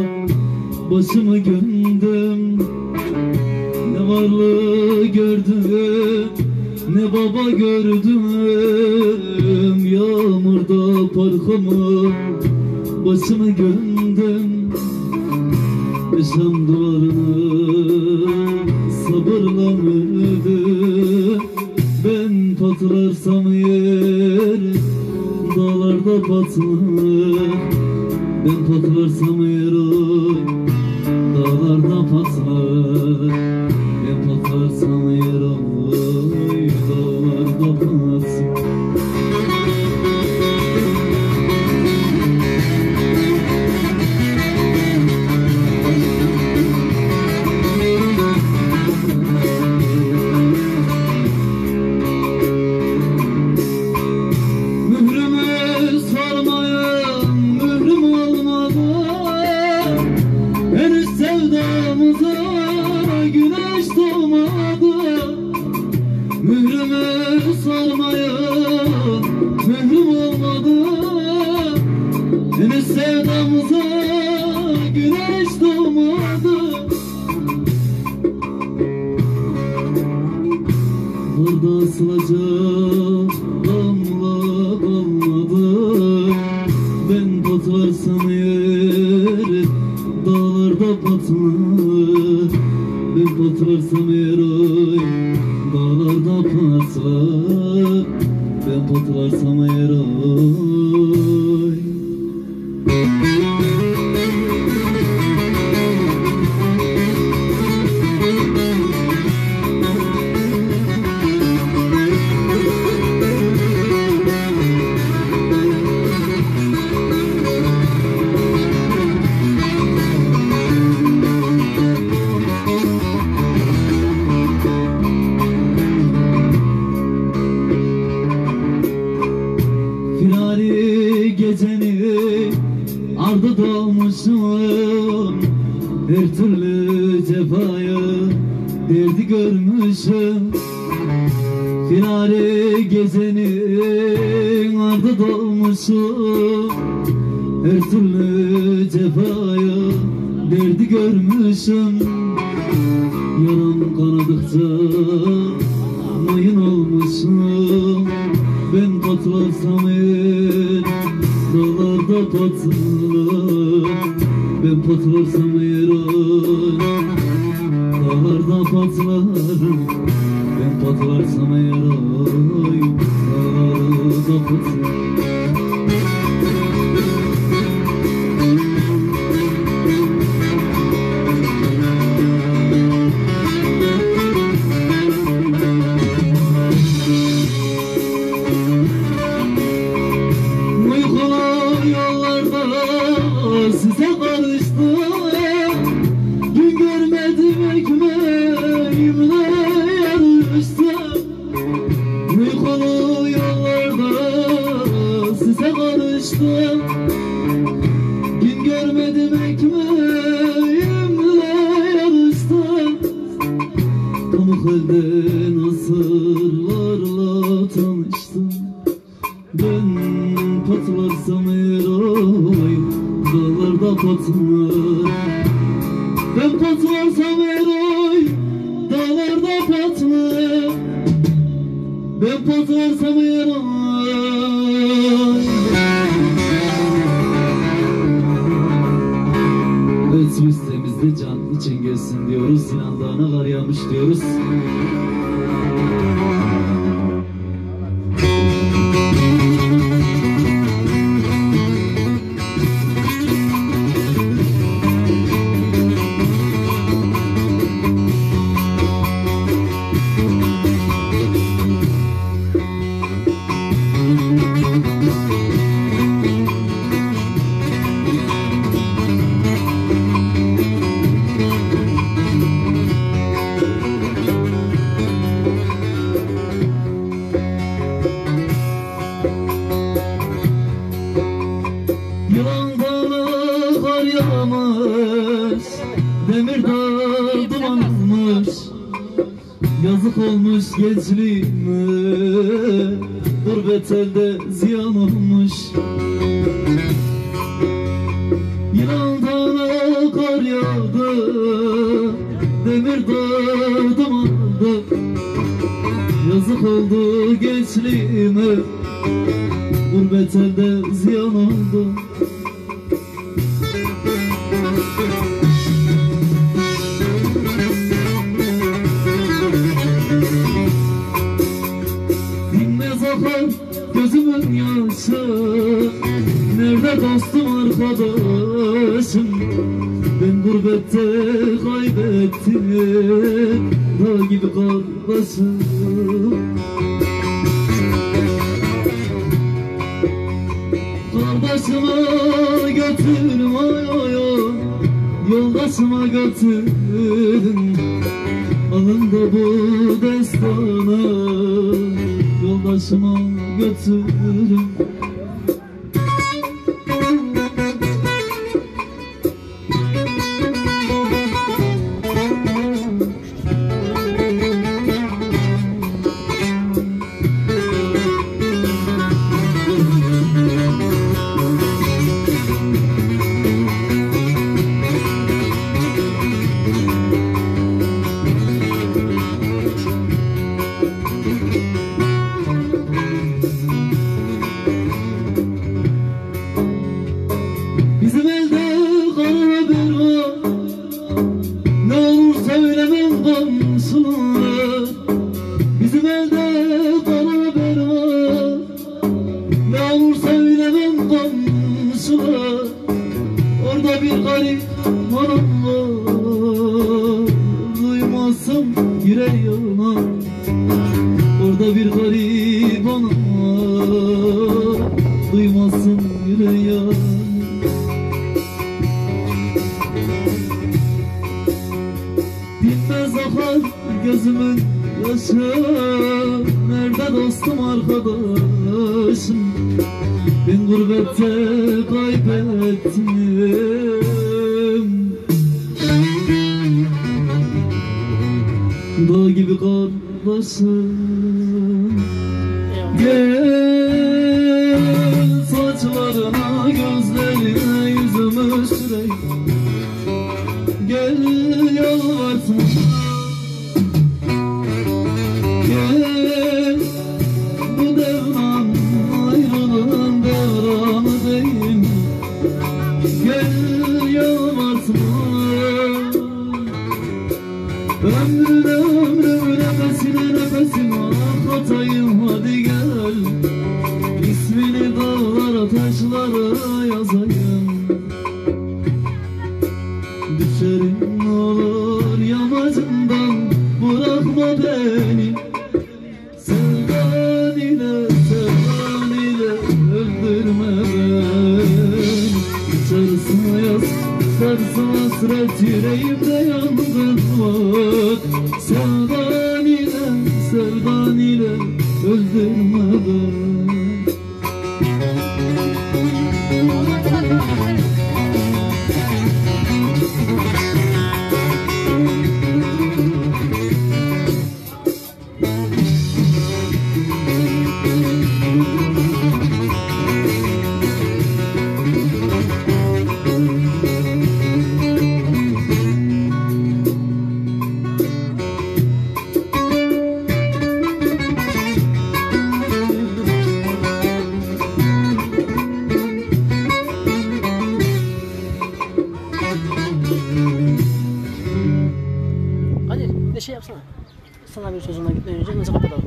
başımı gömdüm. Ne varlığı gördüm, ne baba gördüm. Yağmurda parkamı, başımı gömdüm. Yaşam duvarını sabırla ördüm. Ben patlarsam yer, dağlarda patlar. Ben patlarsam yer, dağlarda patlar. Ben patlarsam yer, dağlarda patlar. Mührümü sarmaya mührüm olmadı. Henüz sevdamıza güneş doğmadı. Burada asılacak damla kalmadı. Ben patlarsam yer, dağlarda patlar. Ben patlarsam yer, dağlarda patlar. Ben patlarsam eğer ay. Firari geceni ardı dolmuşum. Her türlü cefayı derdi görmüşüm. Firari gecenin ardı dolmuşum. Her türlü cefayı derdi görmüşüm. Yaram kanadıkça mayın olmuşum. Ben patlarsam eğer, dağlarda patlar. Ben patlarsam eğer, dağlarda patlar. Ben patlarsam eğer, dağlarda patlar. Size karıştım, gün görmedim ekmeğimle yarıştım. Uykulu yollarda size karıştım, gün görmedim ekmeğimle yarıştım. Pamuk elden asırlarla tanıştım. Ben patlarsam eğer oy, dağlarda patlar. Ben patlarsam eğer oy, dağlarda patlar. Ben patlarsam eğer oy. Evet, listemizde can için gelsin diyoruz. Sinan Dağı'na kar yağmış diyoruz. yağmış, Demirdağ duman olmuş. Yazık olmuş gençliğime, gurbet elde ziyan olmuş. Yılan dağına yağdı, demir dağdım aldı. Yazık oldu gençliğime, gurbet elde ziyan oldu. Dinmez akar gözümün yaşı, nerede dostum arkadaşım? Ben gurbette kaybettim dağ gibi kardeşim. Kardeşime götürüm ay ay ay, yoldaşıma götürüm. Alın da bu destanı, yoldaşıma götürüm. Bizim elde kara haber var, ne olur söylemem komşulara. Bizim elde kara haber var, ne olur söylemem komşulara. Orada bir garip anam var, duymazsam yüreğime. Orada bir garip anam var, duymazsam yüreğime. Dinmez akar gözümün yaşı, nerede dostum arkadaşım? Ben gurbette kaybettim dağ gibi kardeşim. Gel saçlarına, gözlerine, yüzümü süreyim. Gel yalvarsın, gel bu devran ayrılığın devranı değil. Gel yalvarsın, ömrüne ömrüme, nefesine nefesime katayım. Hadi gel, ismini dağlara taşlara yazayım. Düşerim olur yamacından, bırakma beni. Sevdan ile öldürme beni. Sarsın yaz, sarsın hasret, yüreğimde yangın var. Sevdan ile öldürme beni. Hadi bir şey yapsana. Sana bir sözünden gitmeden önce nasıl kapatalım?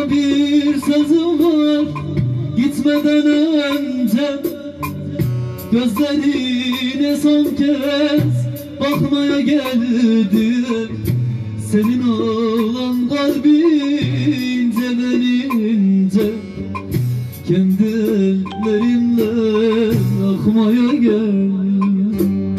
Sana bir sözüm var gitmeden önce, gözlerine son kez bakmaya geldim. Senin olan kalbince benince, kendi ellerimle akmaya geldim.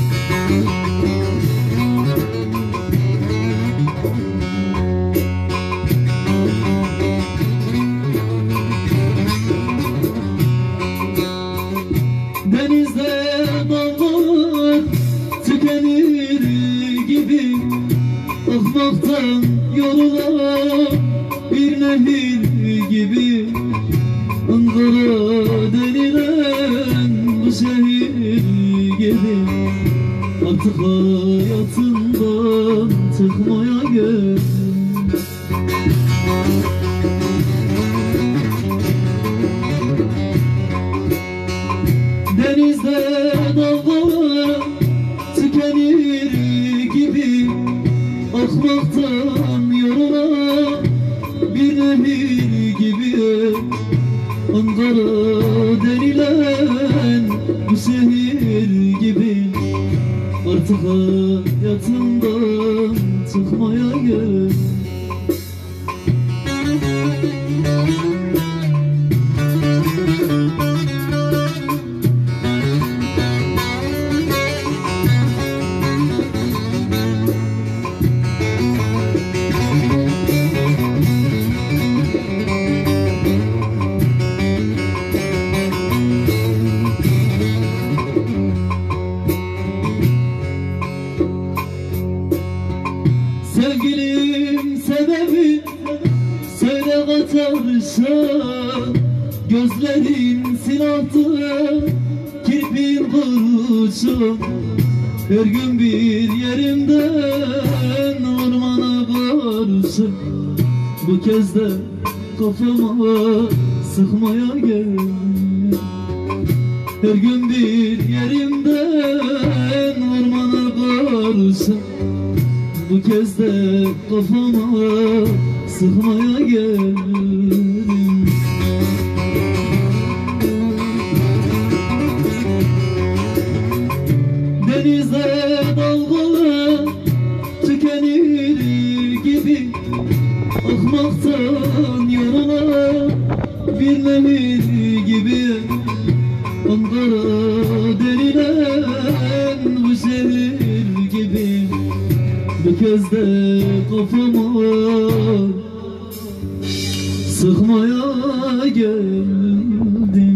Denizde dalgalar tükenir gibi, akmaktan yorulan bir nehir gibi, Ankara denilen bu şehir gibi, artık hayatından çıkmaya geldim. Denizde dalgalar tükenir gibi, akmaktan yorulan bir nehir gibi, Ankara denilen bu şehir gibi, artık hayatımdan çıkmaya geldim. Sevgilim sebebi söyle kaçarsa, gözlerin silahtı kirpin kurşun. Her gün bir yerimden ormana karşı, bu kez de kafama sıkmaya geldim. Her gün bir yerimden ormana karşı, bu kez de kafama sıkmaya geldim. Denizde dalgalar tükenir gibi, akmaktan yorulan bir nehir gibi, Ankara denilen bu şehir gibi, bu kez de kafama sıkmaya geldim.